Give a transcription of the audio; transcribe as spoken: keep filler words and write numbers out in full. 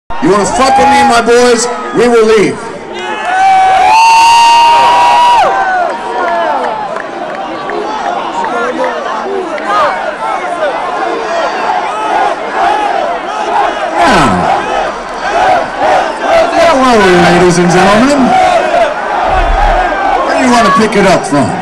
You want to fuck with me, my boys? We will leave. Hello, ladies and gentlemen. Where do you want to pick it up from?